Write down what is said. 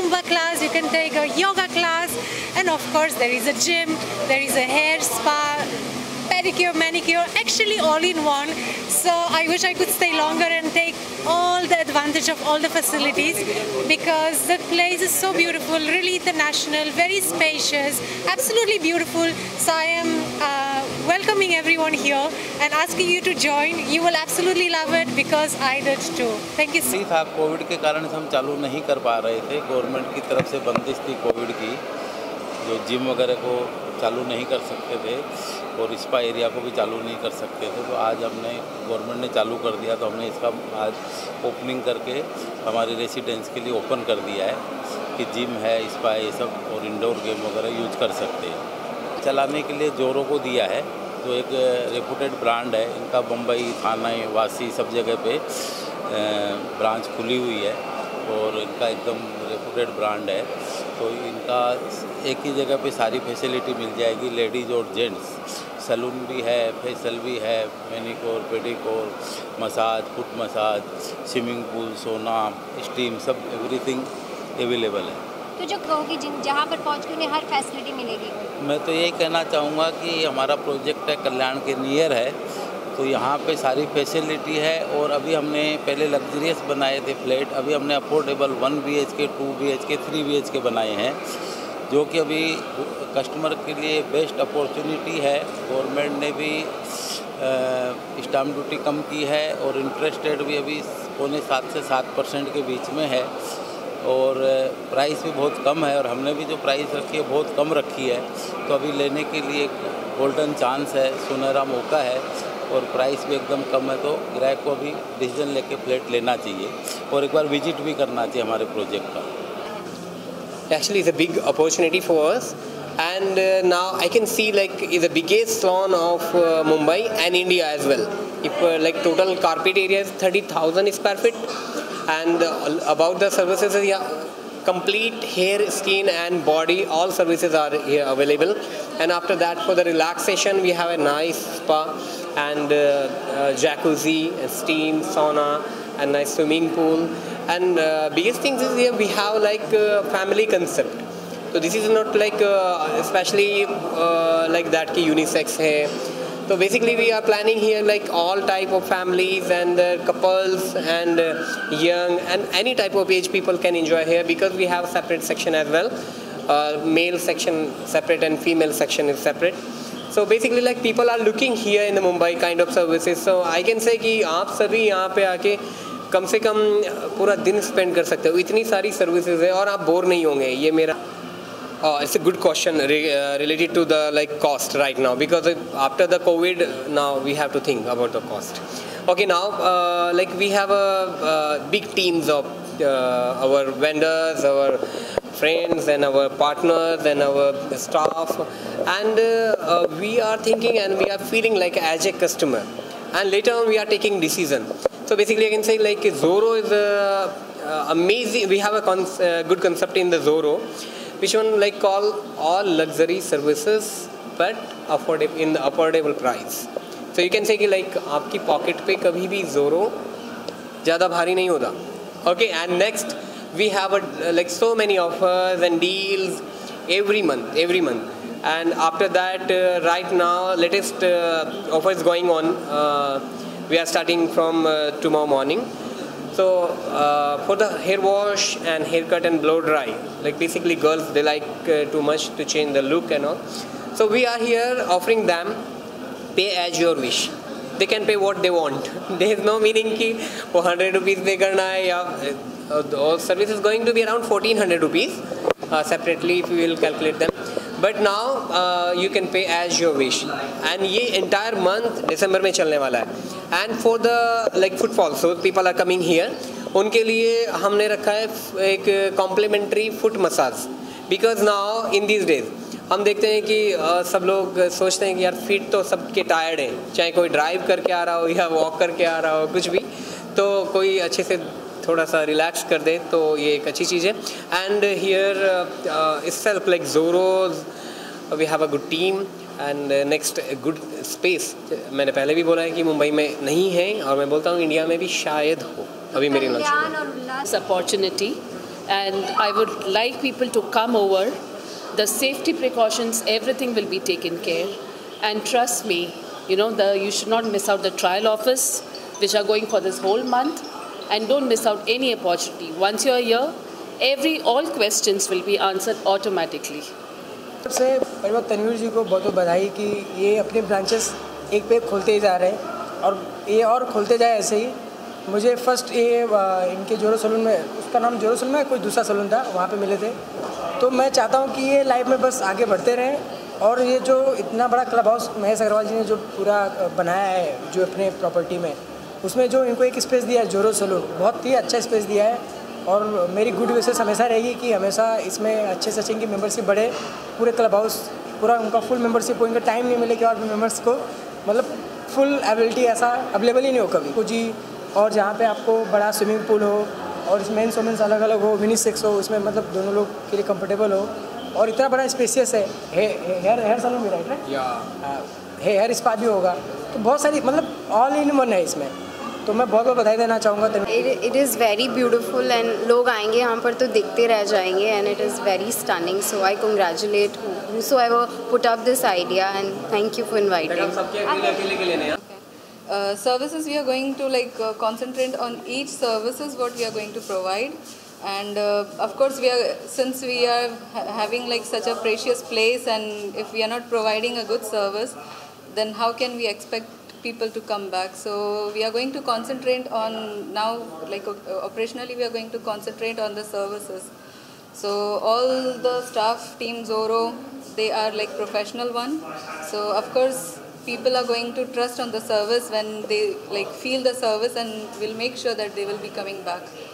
Zumba class, you can take a yoga class, and of course there is a gym, there is a hair spa, pedicure, manicure, actually all in one. So I wish I could stay longer and take all the advantage of all the facilities, because the place is so beautiful, really international, very spacious, absolutely beautiful. So I am welcoming everyone here and asking you to join. You will absolutely love it because I did too. Thank you so much. था COVID के कारण से हम चालू नहीं कर पा रहे थे, गवर्नमेंट की तरफ से बंदिश थी कोविड की, जो जिम वगैरह को चालू नहीं कर सकते थे और स्पा एरिया को भी चालू नहीं कर सकते थे। तो आज हमने गवर्नमेंट ने चालू कर दिया, तो हमने इसका आज ओपनिंग करके हमारे रेसिडेंट्स के लिए ओपन कर दिया है कि जिम है, स्पा ये सब और इंडोर गेम वगैरह यूज कर सकते हैं। चलाने के लिए जोरो को दिया है, जो एक रेपुटेड ब्रांड है, इनका मुंबई, थाने, वासी सब जगह पे ब्रांच खुली हुई है और इनका एकदम रेपुटेड ब्रांड है। तो इनका एक ही जगह पे सारी फैसिलिटी मिल जाएगी, लेडीज़ और जेंट्स। सैलून भी है, फेशियल भी है, manicure, pedicure, massage, foot massage, swimming pool, sauna, steam, सब एवरीथिंग अवेलेबल है। तो जो कहोगी जहाँ पर पहुँच के उन्हें हर फैसिलिटी मिलेगी? मैं तो यही कहना चाहूँगा कि हमारा प्रोजेक्ट है कल्याण के नियर है, तो यहाँ पे सारी फैसिलिटी है। और अभी हमने पहले लग्जरियस बनाए थे फ्लैट, अभी हमने अफोर्डेबल 1 BHK, 2 BHK, 3 BHK बनाए हैं, जो कि अभी कस्टमर के लिए बेस्ट अपॉर्चुनिटी है। गवर्नमेंट ने भी स्टाम्प ड्यूटी कम की है और इंटरेस्ट रेट भी अभी 7.25 से 7% के बीच में है और प्राइस भी बहुत कम है। और हमने भी जो प्राइस रखी है बहुत कम रखी है, तो अभी लेने के लिए गोल्डन चांस है, सुनहरा मौका है और प्राइस भी एकदम कम है। तो ग्राहक को अभी डिसीजन लेके फ्लैट लेना चाहिए और एक बार विजिट भी करना चाहिए हमारे प्रोजेक्ट का। Actually, it's a big opportunity for us, and now I can see like it's the biggest salon of Mumbai and India as well. If like total carpet area is 30,000 square feet, and about the services, yeah, complete hair, skin, and body, all services are here available. And after that, for the relaxation, we have a nice spa and jacuzzi, steam, sauna, and nice swimming pool. And biggest things is here we have like family concept. So this is not like especially like that ki unisex hai. So basically we are planning here like all type of families and couples and young and any type of age people can enjoy here, because we have separate section as well. Male section separate and female section is separate. So basically like people are looking here in the Mumbai kind of services. So I can say कि आप सभी यहाँ पे आके कम से कम पूरा दिन spend कर सकते हो, इतनी सारी सर्विसेज है और आप बोर नहीं होंगे। ये मेरा it's a good question related to the like cost right now, because after the COVID now we have to think about the cost. Okay, now like we have a big teams of our vendors, our friends and our partners and our staff, and we are thinking and we are feeling like as a customer, and later on we are taking decision. So basically I can say like Zoro is amazing. We have a good concept in the Zoro, which one like call all luxury services but affordable in the affordable price. So you can say कि like आपकी pocket पे कभी भी Zoro ज़्यादा भारी नहीं होता. Okay, and next we have like so many offers and deals every month. And after that right now latest offer is going on. We are starting from tomorrow morning. So for the hair wash and haircut and blow dry, like basically girls they like too much to change the look and all. So we are here offering them pay as your wish. They can pay what they want. There is no meaning कि वो 100 rupees pay करना है या service is going to be around 1400 rupees separately if you will calculate them. But now you can pay as your wish, and ये entire month December में चलने वाला है. And for the like footfall, so people are coming here, उनके लिए हमने रखा है एक complimentary foot massage, because now in these days हम देखते हैं कि सब लोग सोचते हैं कि यार फीट तो सबके टायर्ड हैं, चाहे कोई ड्राइव करके आ रहा हो या वॉक करके आ रहा हो, कुछ भी, तो कोई अच्छे से थोड़ा सा रिलैक्स कर दे, तो ये एक अच्छी चीज़ है. And here itself like Zoro's we have a good team and next good space. मैंने पहले भी बोला है कि मुंबई में नहीं है और मैं बोलता हूँ इंडिया में भी शायद हो, अभी मेरी knowledge. This opportunity and I would like people to come over. The safety precautions, everything will be taken care, and trust me, you should not miss out the trial office, which are going for this whole month, and don't miss out any opportunity. Once you're here, all questions will be answered automatically. सबसे पहले बात तनवीर जी को बहुत बहुत बधाई कि ये अपने ब्रांचेस एक पे खोलते ही जा रहे हैं और ये और खोलते जाए ऐसे ही। मुझे फर्स्ट ये इनके जोरो सलून में, उसका नाम जोरो सलून में कोई दूसरा सलून था, वहाँ पे मिले थे। तो मैं चाहता हूँ कि ये लाइफ में बस आगे बढ़ते रहें और ये जो इतना बड़ा क्लब हाउस महेश अग्रवाल जी ने जो पूरा बनाया है जो अपने प्रॉपर्टी में, उसमें जो इनको एक स्पेस दिया है जोरो सलून, बहुत ही अच्छा स्पेस दिया है। और मेरी गुड विशेस हमेशा रहेगी कि हमेशा इसमें अच्छे से अच्छे इनकी मेंबरशिप बढ़े, पूरे क्लब हाउस पूरा उनका फुल मेंबरशिप हो, इनका टाइम नहीं मिले कि और भी मेंबर्स को मतलब फुल अवेलेबिलिटी ऐसा अवेलेबल ही नहीं हो कभी को जी। और जहाँ पे आपको बड़ा स्विमिंग पूल हो और इसमें वुमेन्स अलग अलग हो, यूनिसेक्स हो, उसमें मतलब दोनों लोग के लिए कंफर्टेबल हो और इतना बड़ा स्पेसियस है। हेयर सैलून भी राइट है, हेयर स्पा भी होगा, तो बहुत सारी मतलब ऑल इन वन है इसमें। तो मैं बहुत बहुत बधाई देना चाहूँगा। It is very beautiful and लोग आएंगे यहाँ पर तो देखते रह जाएंगे and it is very stunning. So I congratulate whosoever put up this idea and thank you for inviting. Services we are going to concentrate on each services what we are going to provide, and of course since we are having such a precious place, and if we are not providing a good service, then how can we expect people to come back? So we are going to concentrate on now, operationally we are going to concentrate on the services. So all the staff team Zoro, they are professional one. So of course people are going to trust on the service when they feel the service, and will make sure that they will be coming back.